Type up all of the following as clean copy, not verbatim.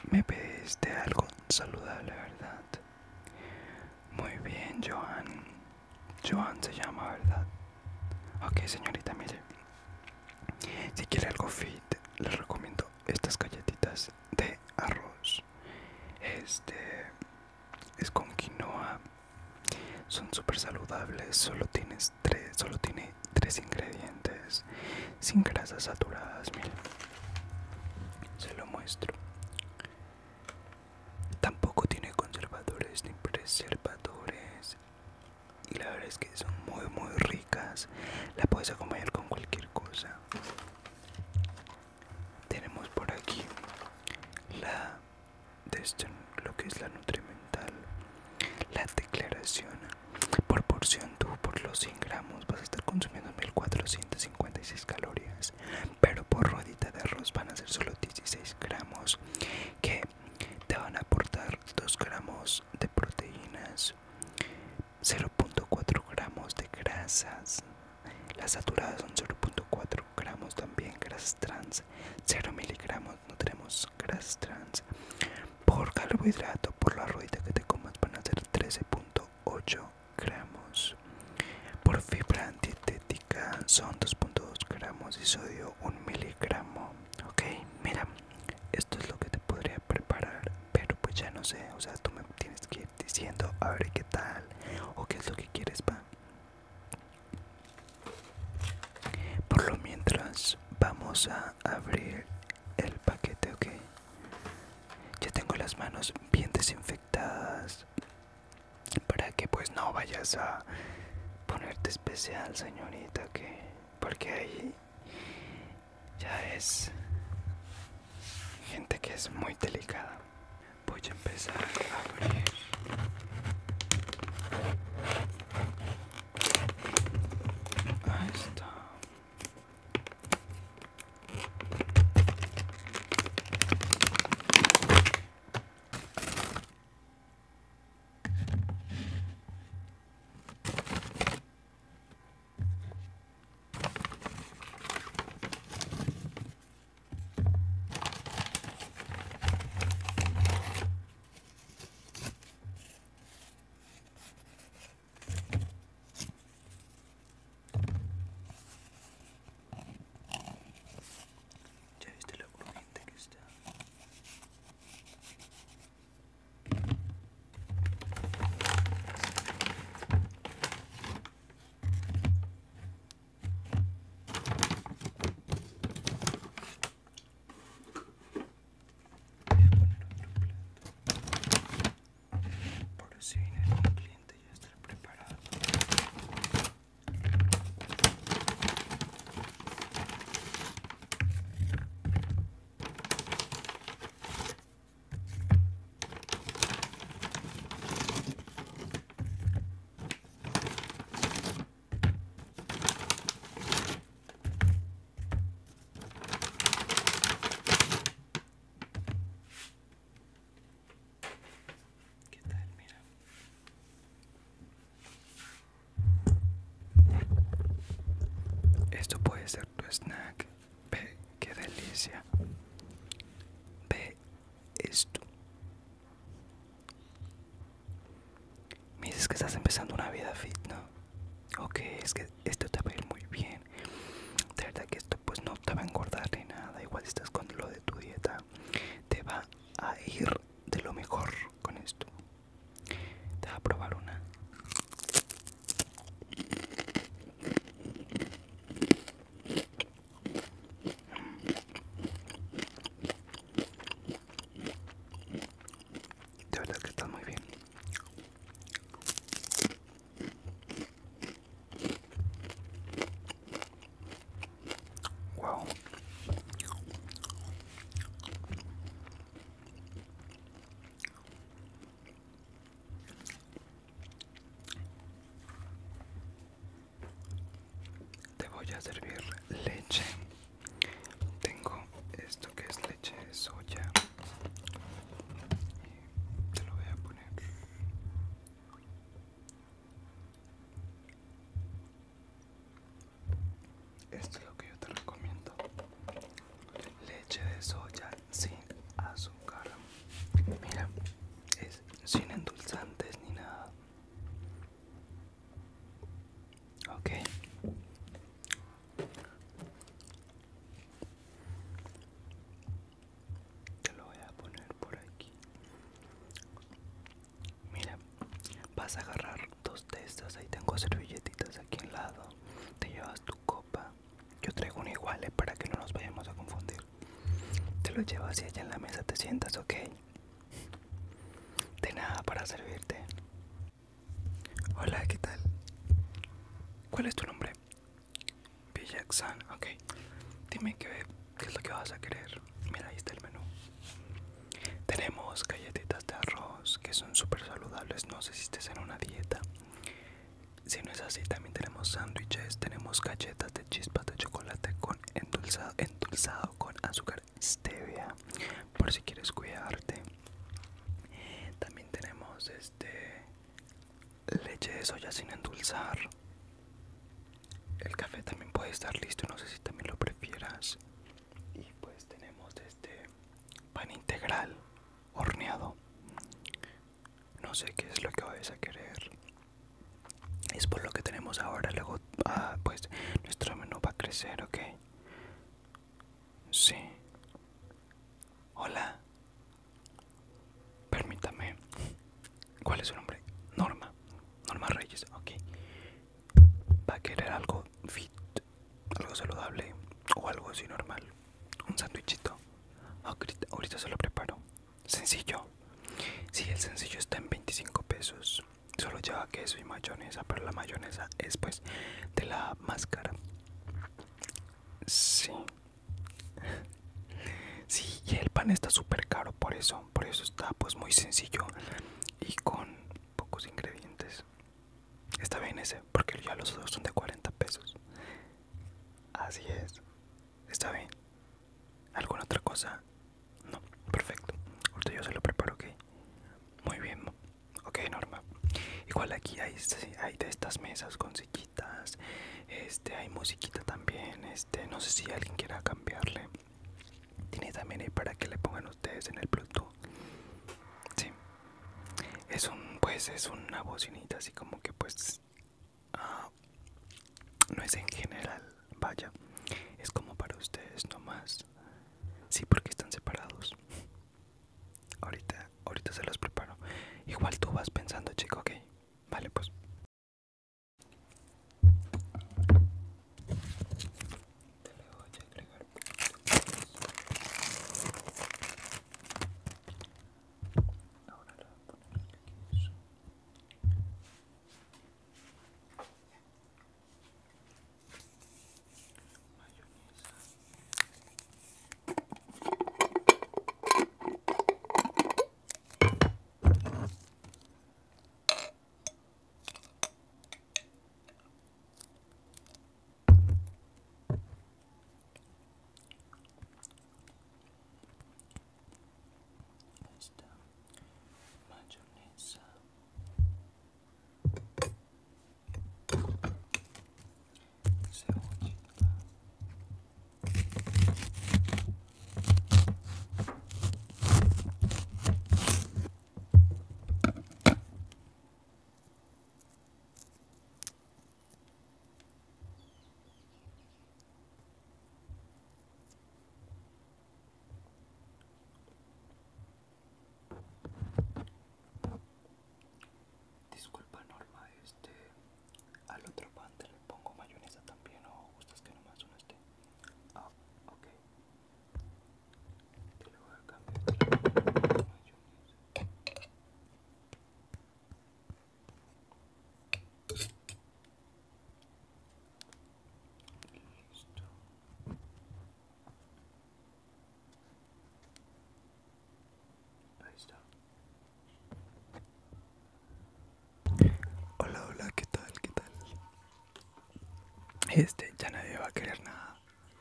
Me pediste algo saludable, ¿verdad? Muy bien, Joan. Joan se llama, ¿verdad? Ok, señorita, mire. Si quiere algo fit, le recomiendo estas galletitas de arroz. Este es con quinoa. Son súper saludables. Solo tiene tres ingredientes. Sin grasas saturadas, mire. Se lo muestro. Tampoco tiene conservadores ni preservadores. Y la verdad es que son muy ricas. La puedes acompañar con cualquier cosa. Tenemos por aquí la de esto, lo que es la nutrimental, la declaración. Por porción, tú por los 100 gramos vas a estar consumiendo 1456 calorías, pero por ruedita de arroz van a ser solo 16 gramos, que te van a aportar 2 gramos de proteínas, 0.4 gramos de grasas. Las saturadas son 0.4 gramos, también grasas trans, 0 miligramos, no tenemos grasas trans. Por carbohidrato, por la ruedita que te comas, van a ser 13.8 gramos. Por fibra dietética son 2.2 gramos y sodio 1 miligramo. Ok, mira, esto es lo que te podría preparar, pero pues ya no sé, o sea, tú me tienes que ir diciendo a ver qué tal o qué es lo que quieres, pa. Por lo mientras, vamos a abrir el paquete, ok. Ya tengo las manos bien desinfectadas para que pues no vayas a ponerte especial, señorita, que porque ahí ya es gente que es muy delicada. Voy a empezar a abrir. Ahí está. ¿Ya viste lo crujiente que está? Voy a poner otro plato. Por si viene algún cliente ya estar preparado. ¿Qué tal? Mira. Esto puede ser tu snack. Ve, qué delicia. Ve esto. Me dices que estás empezando una vida fit, ¿no? Ok, es que esto te va a ir muy bien. De verdad que esto pues no te va a engordar ni nada. Igual si estás con lo de tu dieta, te va a ir de lo mejor con esto. Te va a probar una. De verdad que está muy bien. Wow. Te voy a servir leche. Tengo esto que es leche de soya. Te lo voy a poner. Esto es lo que yo te recomiendo. Leche de soya sin azúcar. vas a agarrar dos de estas. Ahí tengo servilletitas aquí al lado. Te llevas tu copa. Yo traigo una igual, para que no nos vayamos a confundir. Te lo llevas y allá en la mesa te sientas, ¿ok? De nada, para servirte. Hola, ¿qué tal? ¿Cuál es tu nombre? Villaxan, ok. Dime qué es lo que vas a querer. Mira, ahí está el menú. Tenemos galletitas de arroz que son súper saludables. No sé si estés en una dieta. Si no es así, también tenemos sándwiches. Tenemos galletas de chispas de chocolate con endulzado con azúcar stevia, por si quieres cuidarte. También tenemos leche de soya sin endulzar. El café también puede estar listo, no sé si también lo prefieras. Y pues tenemos pan integral horneado. No sé qué es lo que vais a querer. Es por lo que tenemos ahora. Luego pues nuestro menú va a crecer, ¿ok? Sí. Hola. Permítame. ¿Cuál es su nombre? Norma. Norma Reyes, ok. ¿Va a querer algo fit? ¿Algo saludable? ¿O algo así normal? ¿Un sándwichito? Ahorita se lo preparo. ¿Sencillo? Sí, el sencillo está en 25 pesos. Solo lleva queso y mayonesa, pero la mayonesa es pues de la más cara. Sí. Sí, y el pan está súper caro, por eso está pues muy sencillo y con pocos ingredientes. Está bien ese, porque ya los otros son de 40 pesos. Así es. Está bien. ¿Alguna otra cosa? No, perfecto. Ahorita yo se lo preparo, ok. Muy bien. Ok, Norma. Igual aquí hay de estas mesas con sillitas. Hay musiquita también. No sé si alguien quiera cambiarle. Tiene también ahí para que le pongan ustedes en el Bluetooth. Sí. Es una bocinita así como que pues no es en general, vaya. Es como para ustedes nomás. Sí, porque están separados. Ahorita se los preparo. Igual tú vas pensando, chico, ok. Vale, pues. Te le voy a agregar un ahora le voy a poner el queso. Mayonesa. Esta mayonesa. Cebollita. Disculpa, Norma, al otro pan te le pongo mayonesa también, o gustas que nomás uno esté. Ah, ok. Te lo voy a cambiar de la mayonesa. Listo. Ahí está. Hola, hola, ¿qué tal? ¿Qué tal? Ya nadie va a querer nada.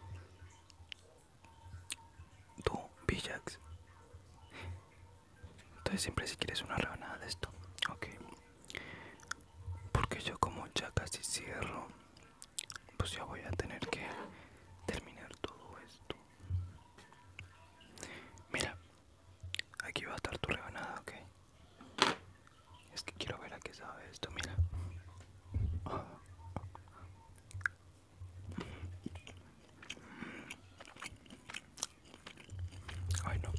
Tú, Villax. Entonces siempre si quieres una rebanada de esto. Ok. Porque yo como ya casi cierro, pues ya voy a tener que terminar todo esto. Mira, aquí va a estar tu rebanada, ok. Es que quiero ver a qué sabe esto, mira. Ay, no.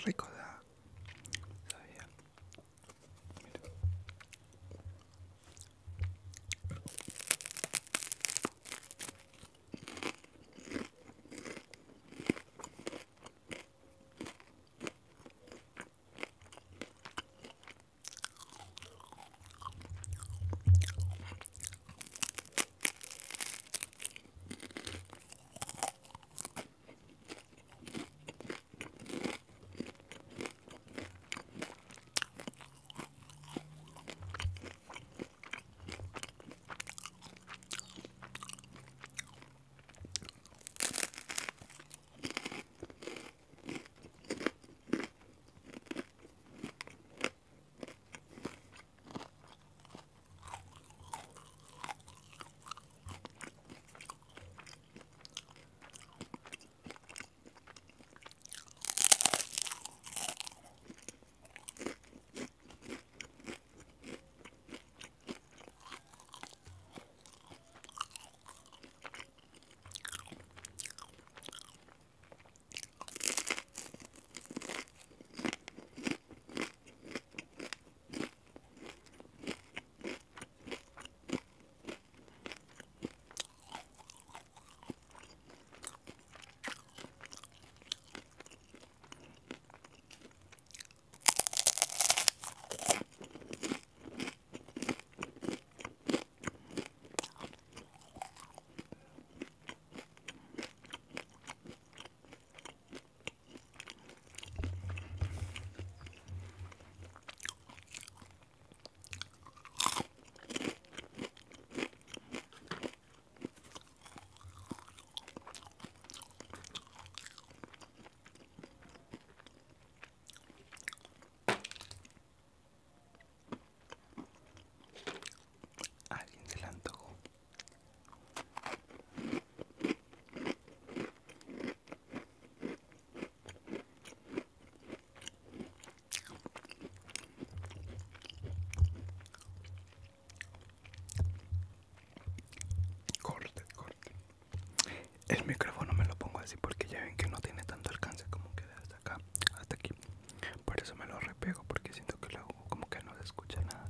rico, da. Sabía. Mira. Alguien se le antojó. Corte, corte. El micrófono me lo pongo así porque ya ven que no tiene tanto alcance como que de hasta acá, hasta aquí. Por eso me lo repego porque siento que luego como que no se escucha nada.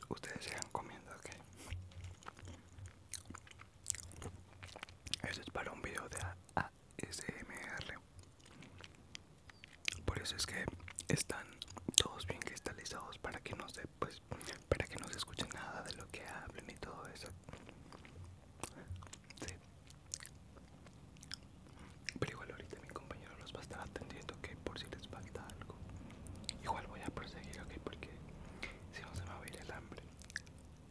ustedes sigan comiendo, ok. Eso es para un video de ASMR. Por eso es que están todos bien cristalizados para que no se, pues, para que no se escuche nada de lo que hablen y todo eso. Sí. Pero igual ahorita mi compañero los va a estar atendiendo, que por si les falta algo. Igual voy a proseguir, ok, porque si no se me va a ir el hambre.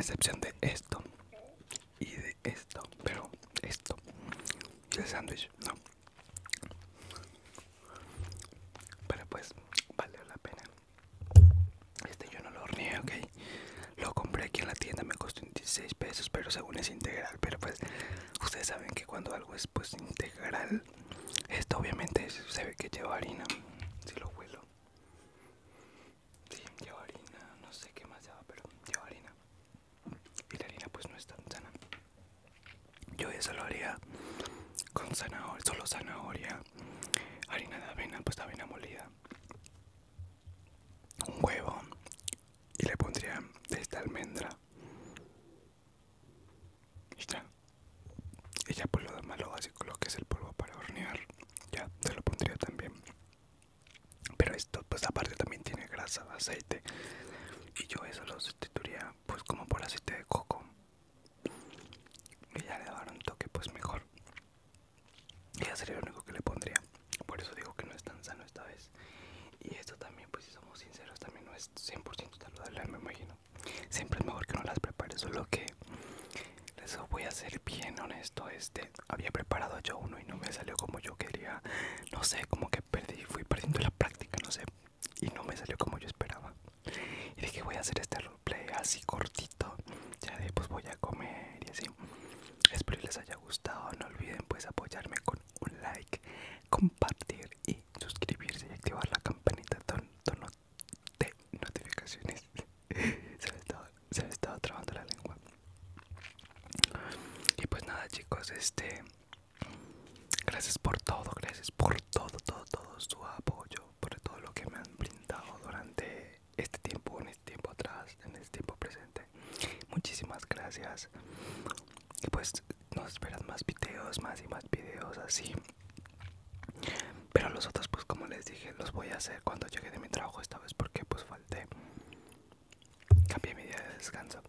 excepción de esto y de esto, pero esto y el sándwich no. Pero pues vale la pena. Este yo no lo horneé, ok. Lo compré aquí en la tienda, me costó 16 pesos, pero según es integral. Pero pues ustedes saben que cuando algo es pues integral, esto obviamente se ve que lleva harina. Si lo huelo. Sí, lleva harina, no sé qué más lleva, pero lleva harina. Y la harina pues no es tan sana. Yo eso lo haría con zanahoria, solo zanahoria, harina de avena, pues de avena molida, un huevo y le pondría esta almendra y ya. Y ya por lo demás lo básico, lo que es el polvo para hornear, ya te lo pondría también. Pero esto pues aparte también tiene grasa, aceite, y yo eso lo sustituiría pues como por aceite de coco y ya le daría un toque pues mejor. Y ya sería lo único que le pondría. Por eso digo que no es tan sano esta vez. Y esto también, pues si somos sinceros, también no es 100% saludable, me imagino. Siempre es mejor que no las prepare, solo que les voy a ser bien honesto. Había preparado yo uno y no me salió como yo quería. No sé, como que fui perdiendo la práctica, no sé. Y no me salió como yo esperaba. Y dije, voy a hacer este roleplay así cortito. Ya de pues voy a comer y así. Espero les haya gustado. No olviden pues apoyarme con un like, compartir y suscribirse y activar la campanita de notificaciones. Se me estaba trabando la lengua. Y pues nada chicos, gracias por todo su apoyo, por todo lo que me han brindado durante este tiempo, en este tiempo atrás, en este tiempo presente. Muchísimas gracias. Y pues nos esperan más videos, más y más videos así. Pero los otros pues como les dije los voy a hacer cuando llegue de mi trabajo esta vez porque pues falté. Cambié mi día de descanso.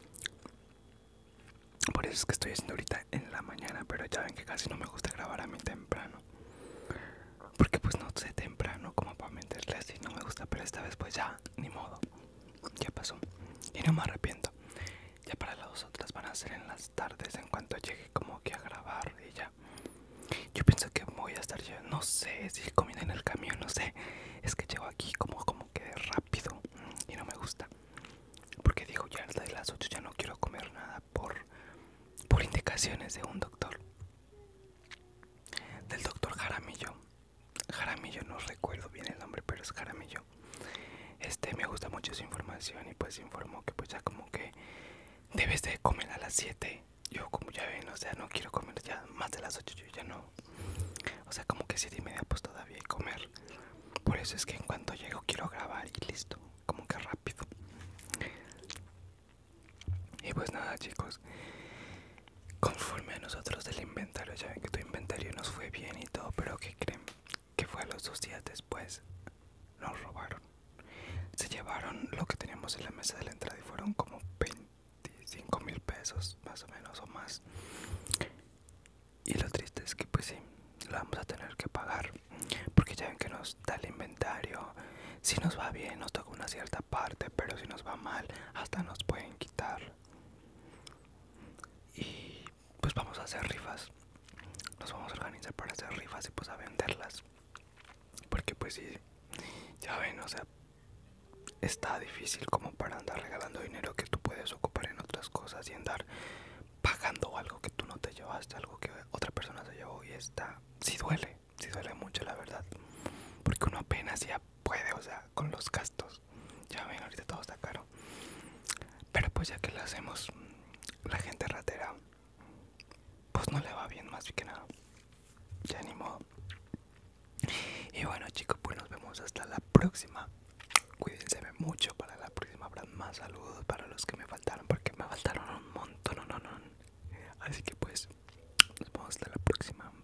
Por eso es que estoy haciendo ahorita en la mañana, pero ya ven que casi no me gusta grabar a mí temprano. Porque pues no sé temprano como para meterle así, no me gusta, pero esta vez pues ya, ni modo. Ya pasó. Y no me arrepiento. Ya para las otras van a ser en las tardes en cuanto llegue como que a grabar y ya. Yo pienso que voy a estar yo, no sé si comiendo en el camión, no sé. Es que llego aquí como que rápido y no me gusta. Porque digo, ya de las 8 ya no quiero comer nada por indicaciones de un doctor. Del doctor Jaramillo. Jaramillo, no recuerdo bien el nombre, pero es Jaramillo. Me gusta mucho su información y pues informó que pues ya como que debes de comer a las 7. Yo como ya ven, o sea, no quiero comer ya más de las 8, yo ya no. O sea, como que 7:30 pues todavía hay que comer. Por eso es que en cuanto llego quiero grabar y listo, como que rápido. Y pues nada chicos, conforme a nosotros del inventario, ya ven que tu inventario nos fue bien y todo, pero ¿qué creen? Que fue a los 2 días después, nos robaron. Se llevaron lo que teníamos en la mesa de la entrada y fueron como 25,000 pesos, más o menos, o más. Y lo triste es que pues sí, lo vamos a tener que pagar. Porque ya ven que nos da el inventario. Si nos va bien nos toca una cierta parte, pero si nos va mal hasta nos pueden quitar. Y pues vamos a hacer rifas. Nos vamos a organizar para hacer rifas y pues a venderlas. Porque pues sí, ya ven, o sea, está difícil como para andar regalando dinero que tú puedes ocupar en otras cosas y andar pagando algo que tú no te llevaste, algo que otra persona se llevó. Y sí duele mucho la verdad, porque uno apenas ya puede, o sea, con los gastos, ya ven, ahorita todo está caro. Pero pues ya que lo hacemos, la gente ratera pues no le va bien, más que nada, ya ni modo. Y bueno chicos, pues nos vemos hasta la próxima. Cuídense mucho, para la próxima habrá más saludos para los que me faltaron, porque me faltaron un montón. Así que pues nos vemos hasta la próxima.